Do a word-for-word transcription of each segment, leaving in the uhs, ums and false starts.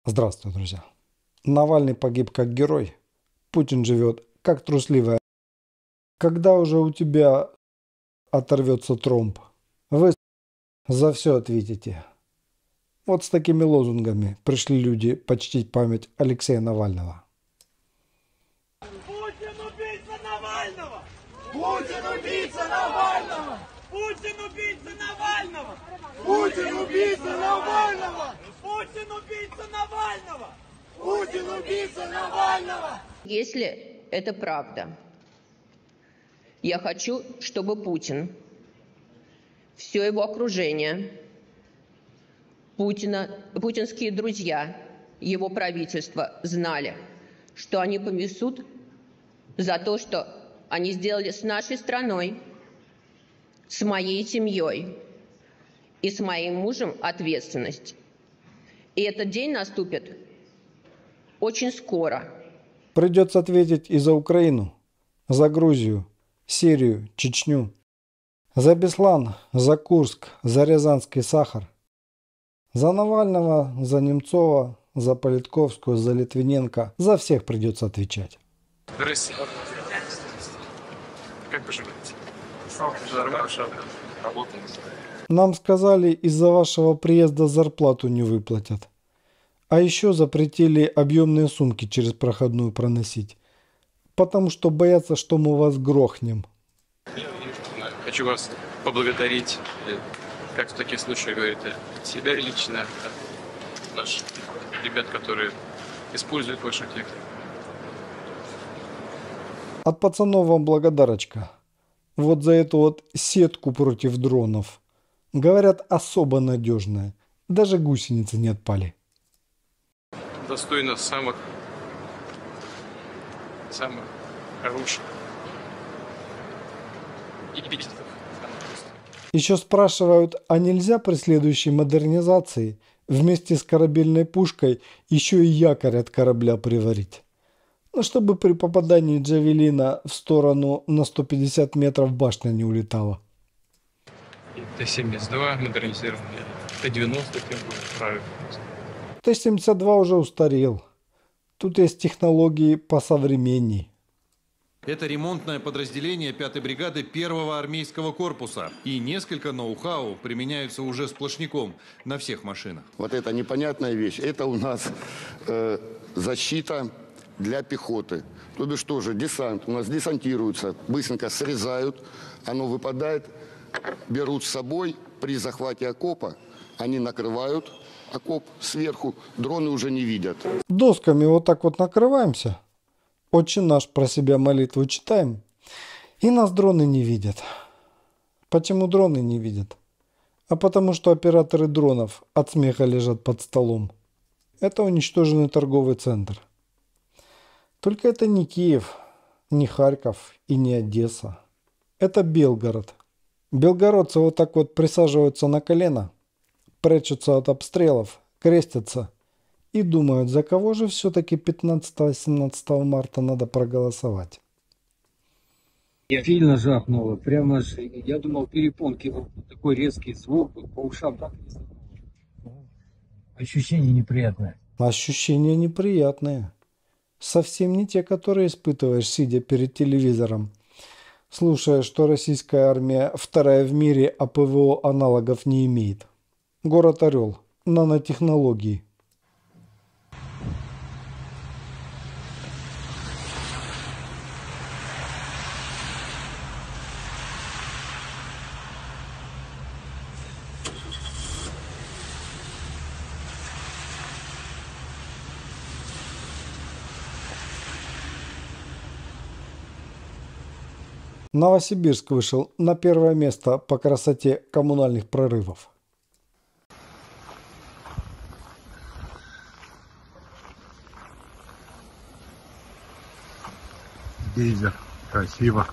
Здравствуйте, друзья. Навальный погиб как герой. Путин живет как трусливая. Когда уже у тебя оторвется тромб, вы за все ответите. Вот с такими лозунгами пришли люди почтить память Алексея Навального. Путин убийца Навального! Путин убийца Навального! Путин убийца Навального! Путин убийца Навального! Путин убийца Навального! Путин убийца Навального! Если это правда, я хочу, чтобы Путин, все его окружение, Путина, путинские друзья, его правительство знали, что они понесут за то, что они сделали с нашей страной, с моей семьей и с моим мужем ответственность. И этот день наступит очень скоро. Придется ответить и за Украину, за Грузию, Сирию, Чечню, за Беслан, за Курск, за Рязанский сахар, за Навального, за Немцова, за Политковскую, за Литвиненко. За всех придется отвечать. Здравствуйте. Как поживаете? Работаем. Нам сказали, из-за вашего приезда зарплату не выплатят. А еще запретили объемные сумки через проходную проносить. Потому что боятся, что мы вас грохнем. Хочу вас поблагодарить, как в таких случаях говорите, себя лично, наших ребят, которые используют вашу технику. От пацанов вам благодарочка. Вот за эту вот сетку против дронов. Говорят, особо надежная. Даже гусеницы не отпали. Достойно самых, самых хороших эпитетов. Еще спрашивают, а нельзя при следующей модернизации вместе с корабельной пушкой еще и якорь от корабля приварить? Ну, чтобы при попадании джавелина в сторону на сто пятьдесят метров башня не улетала. Т семьдесят два модернизированный, Т девяносто тем более правильно. Т семьдесят два уже устарел. Тут есть технологии посовременней. Это ремонтное подразделение пятой бригады первого армейского корпуса. И несколько ноу-хау применяются уже сплошняком на всех машинах. Вот это непонятная вещь. Это у нас э, защита для пехоты. То бишь тоже десант. У нас десантируется, быстренько срезают, оно выпадает, берут с собой при захвате окопа, они накрывают окоп сверху, дроны уже не видят. Досками вот так вот накрываемся. Отче наш, про себя молитву читаем. И нас дроны не видят. Почему дроны не видят? А потому что операторы дронов от смеха лежат под столом. Это уничтоженный торговый центр. Только это не Киев, не Харьков и не Одесса. Это Белгород. Белгородцы вот так вот присаживаются на колено, прячутся от обстрелов, крестятся и думают, за кого же все-таки пятнадцатого-семнадцатого марта надо проголосовать. Я сильно жахнуло, прямо аж, я думал, перепонки, такой резкий звук, по ушам так не знаю. Ощущение неприятное. Ощущения неприятные. Совсем не те, которые испытываешь, сидя перед телевизором, слушая, что российская армия вторая в мире, а ПВО аналогов не имеет. Город Орел. Нанотехнологии. Новосибирск вышел на первое место по красоте коммунальных прорывов. Гейзер. Красиво.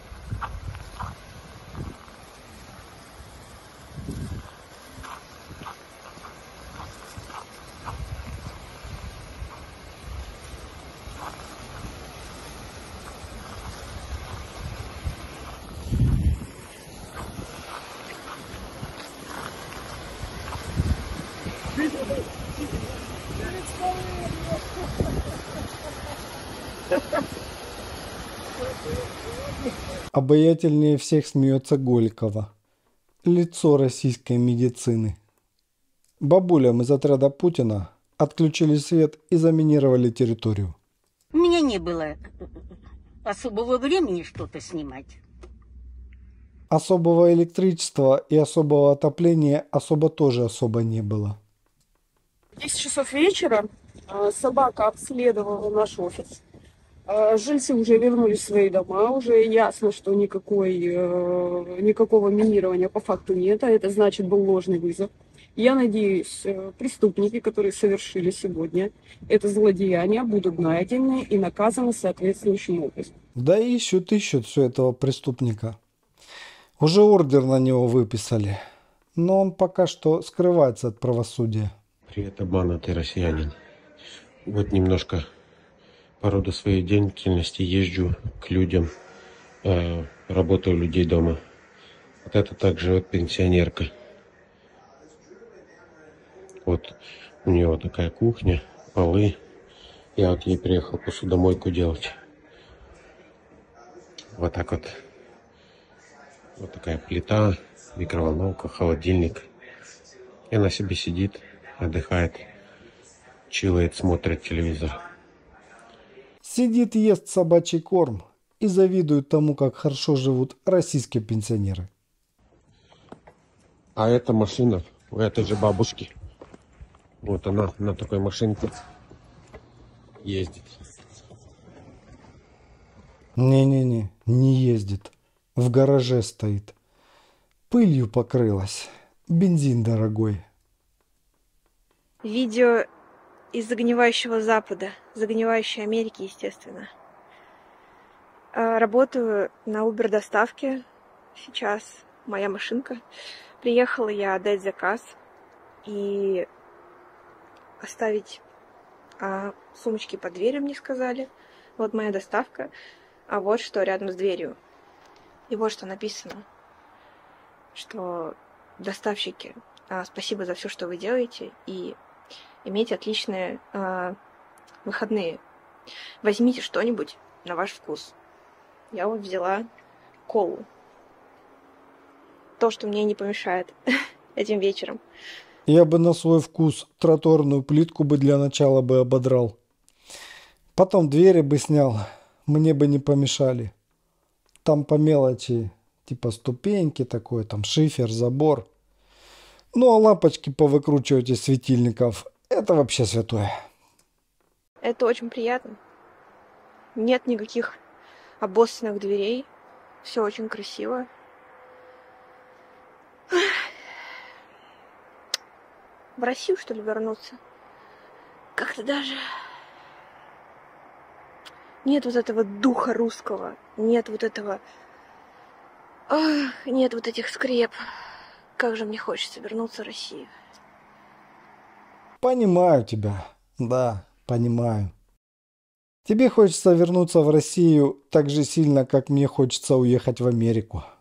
Let's go! Обаятельнее всех смеется Голикова. Лицо российской медицины. Бабулям из отряда Путина отключили свет и заминировали территорию. У меня не было особого времени что-то снимать. Особого электричества и особого отопления особо тоже особо не было. В десять часов вечера собака обследовала наш офис. Жильцы уже вернулись в свои дома, уже ясно, что никакой, никакого минирования по факту нет, а это значит был ложный вызов. Я надеюсь, преступники, которые совершили сегодня это злодеяние, будут найдены и наказаны соответствующим образом. Да ищут, ищут все этого преступника. Уже ордер на него выписали, но он пока что скрывается от правосудия. Привет, обманутый россиянин. Вот немножко по роду своей деятельности езжу к людям, э, работаю у людей дома. Вот это так живет пенсионерка. Вот у нее вот такая кухня, полы. Я вот ей приехал посудомойку делать. Вот так вот. Вот такая плита, микроволновка, холодильник. И она себе сидит, отдыхает, чилает, смотрит телевизор. Сидит, ест собачий корм и завидует тому, как хорошо живут российские пенсионеры. А эта машина у этой же бабушки. Вот она на такой машинке ездит. Не-не-не, не ездит. В гараже стоит. Пылью покрылась. Бензин дорогой. Видео из загнивающего Запада, загнивающей Америки, естественно. Работаю на Uber доставке. Сейчас моя машинка. Приехала я отдать заказ и оставить а, сумочки под дверью, мне сказали. Вот моя доставка. А вот что рядом с дверью. И вот что написано. Что доставщики, а, спасибо за все, что вы делаете. И имейте отличные э, выходные. Возьмите что-нибудь на ваш вкус. Я вот взяла колу. То, что мне не помешает этим вечером. Я бы на свой вкус тротуарную плитку бы для начала бы ободрал. Потом двери бы снял. Мне бы не помешали. Там по мелочи, типа ступеньки такой, там шифер, забор. Ну а лампочки повыкручивать из светильников. Это вообще святое. Это очень приятно. Нет никаких обоссанных дверей. Все очень красиво. В Россию, что ли, вернуться? Как-то даже... Нет вот этого духа русского. Нет вот этого... Ах, нет вот этих скреп. Как же мне хочется вернуться в Россию. Понимаю тебя. Да, понимаю. Тебе хочется вернуться в Россию так же сильно, как мне хочется уехать в Америку.